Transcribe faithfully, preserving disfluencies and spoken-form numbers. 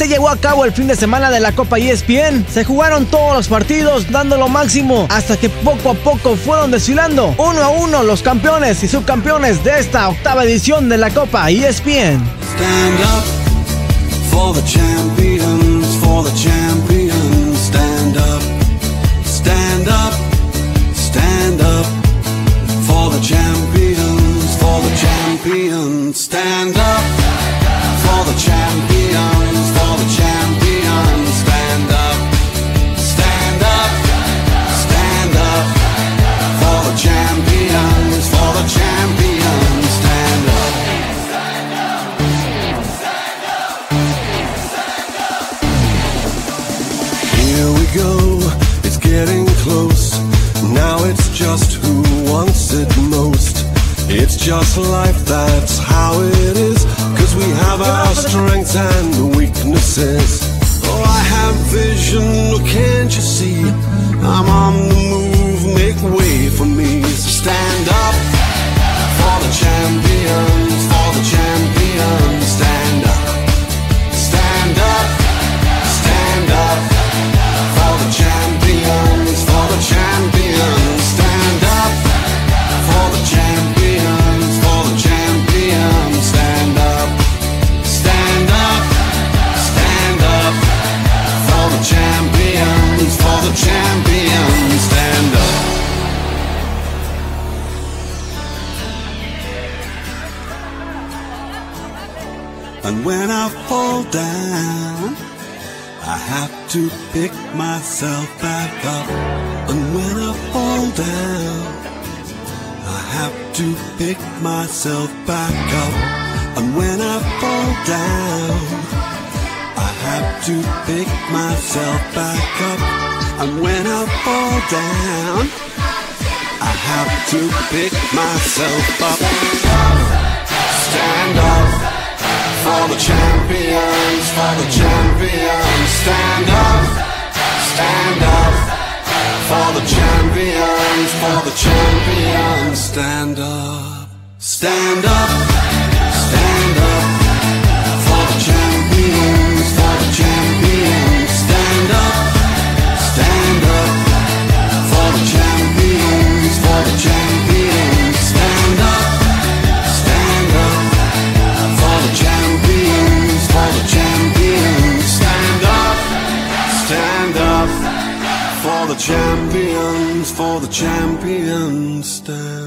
se llevó a cabo el fin de semana de la Copa E S P N. Se jugaron todos los partidos dando lo máximo hasta que poco a poco fueron desfilando uno a uno los campeones y subcampeones de esta octava edición de la Copa E S P N. Stand up for the champions, for the champions. Stand up, stand up, stand up for the champions, for the champions. Stand up for the champions, for the champions. Stand up, stand up, stand up for the champions, for the champions. Stand up. Here we go, it's getting close. Now it's just who wants it most. It's just life, that's how it is. Cause we have our strengths and weaknesses. Oh, I have vision, can't you see? I'm on the move, make way for me. So stand up for the champions, for the champions. Stand up, stand up, stand up for the champions, for the champions. Stand up for the champions, for the champions. Stand up, stand up, stand up for the champions, for the champions. Stand up. And when I fall down, I have to pick myself back up. And when I fall down, I have to pick myself back up. And when I fall down, I have to pick myself back up. And when I fall down, I have to pick myself up. Stand up for the champions, for the champions. Stand up, stand up for the champions, for the champions. Stand up, stand up, stand up for the champions, for the champions. Stand up, stand up for the champions, for the champions. Stand up, stand up for the champions, for the champions. Stand up, stand up for the champions, for the champions. Stand